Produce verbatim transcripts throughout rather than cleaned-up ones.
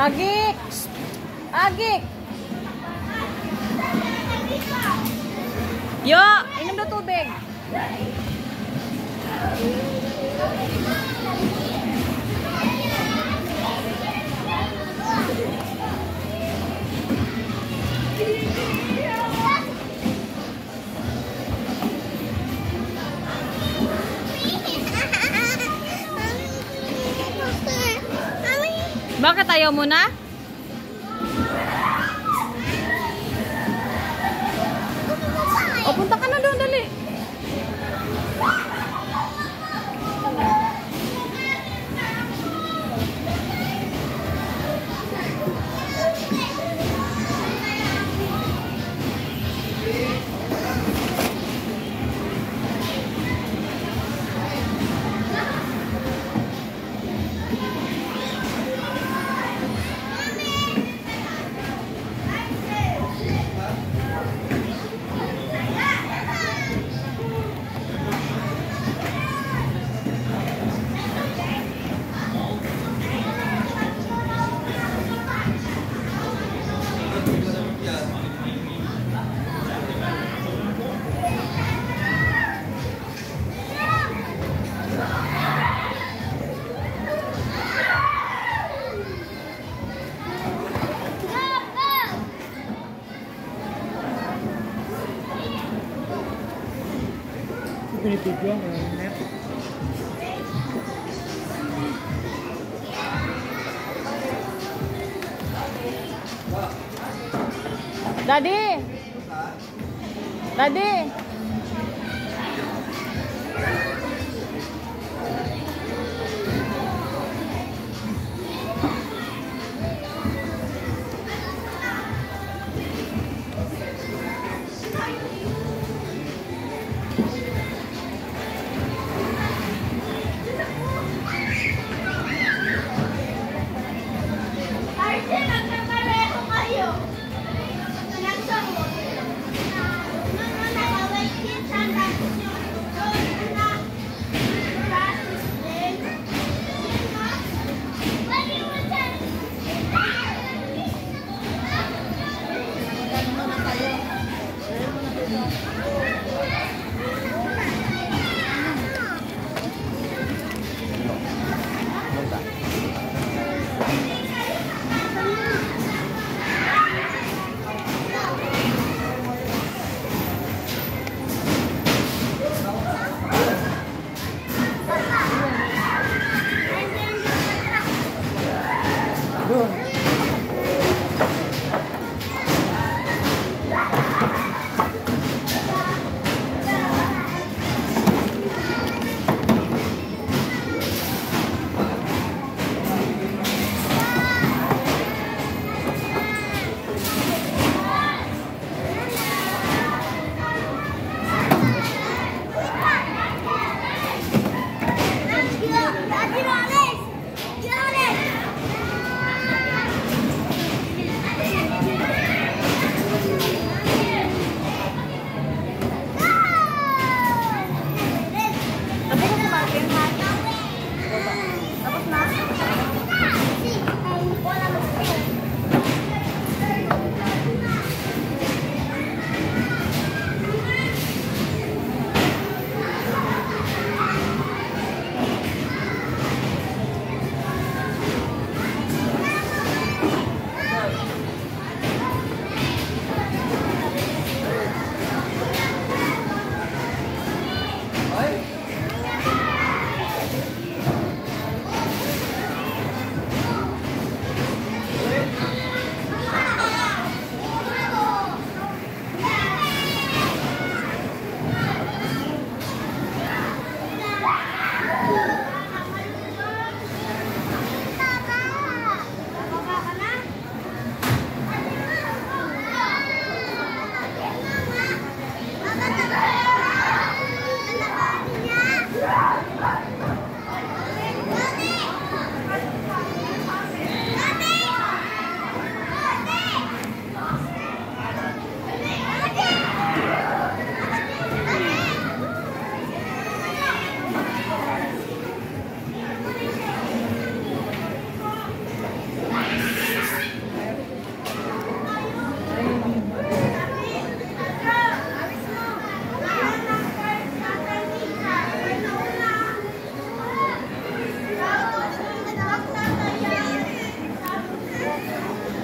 Agik. Agik. Yo, minum dulu tubig. Bakit ayaw mo na? O, punta ka na doon, dali. Pinipidyo ang net. Daddy. Daddy.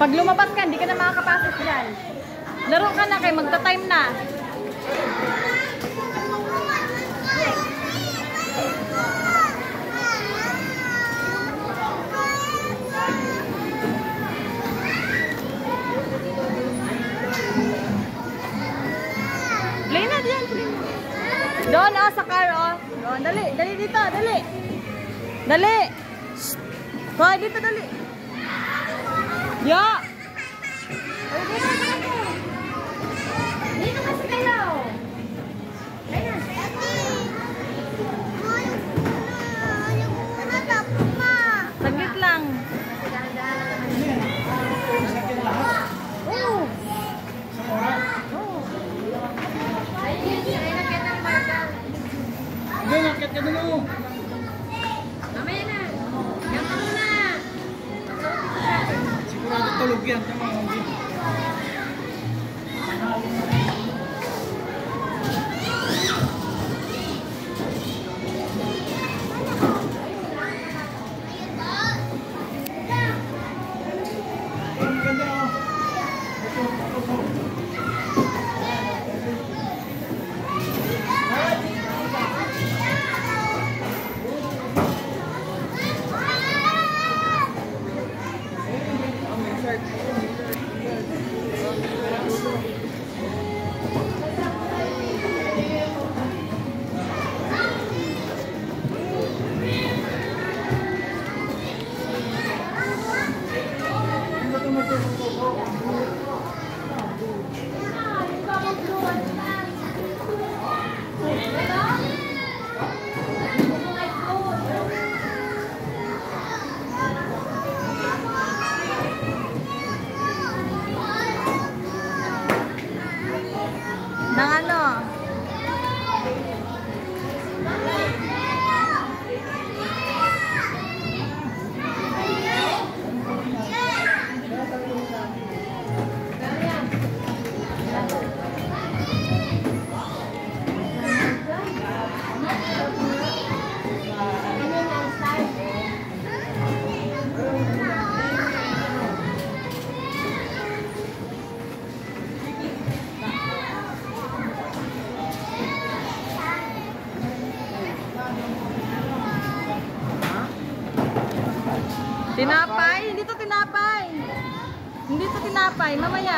Pag lumabas ka, hindi ka na makakapasok dyan. Laro ka na kay magta-time na. Play na dyan, play na. Doon, oh, sa car, oh. Doon, dali, dali dito, dali. Dali. Hoy, dito, dali. Ya. Ay, dito, dito. Dito kasi kayo. Ayan. Saglit lang. Oh. Hindi, nakit ka dulu. Mamaya na. Yan ka muna. Sigurado tulog yan. Tama mo. Ang ganda oh. Nang ano? Tinapay? Hindi to tinapay. Hindi to tinapay. Mamaya.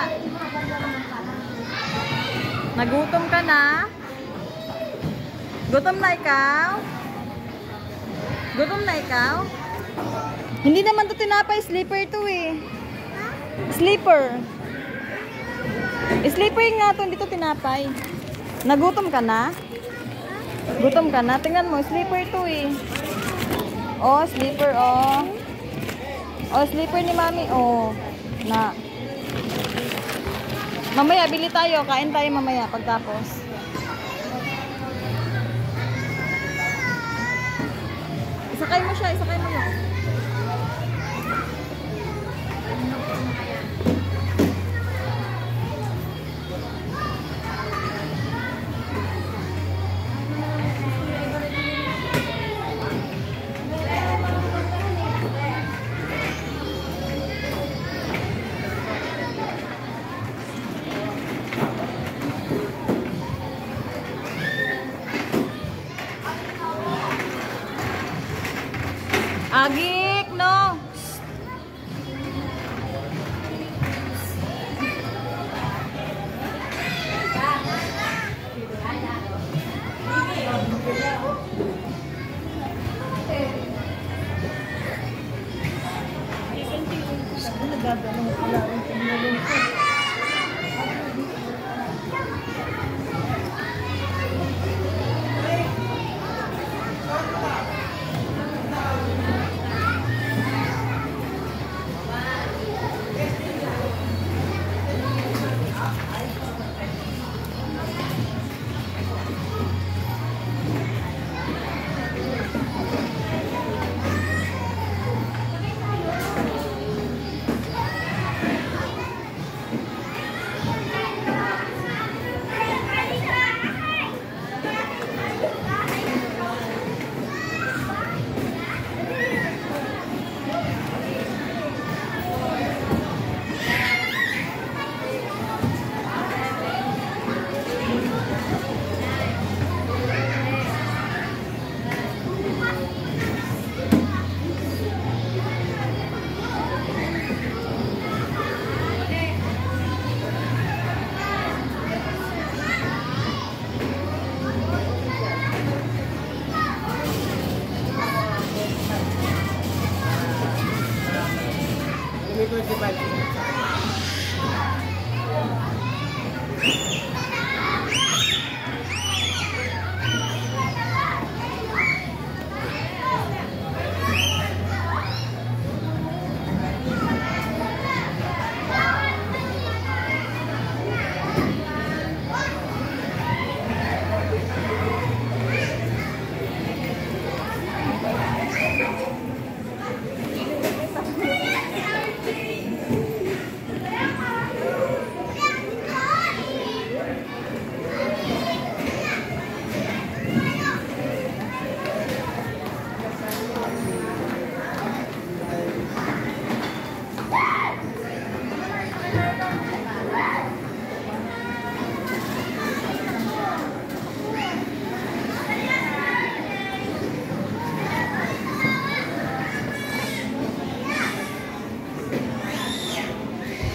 Nagutom ka na? Gutom na ikaw? Gutom na ikaw? Hindi naman to tinapay. Sleeper to eh. Sleeper. Sleeper nga to. Hindi to tinapay. Nagutom ka na? Gutom ka na? Tingnan mo. Sleeper to eh. Oh, sleeper oh. Oh, sleeper ni mami. Oh, na. Mamaya, bili tayo. Kain tayo mamaya pagtapos. Isakay mo siya. Isakay mo yun. Agik, no.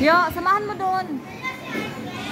Yo, samahan mo doon.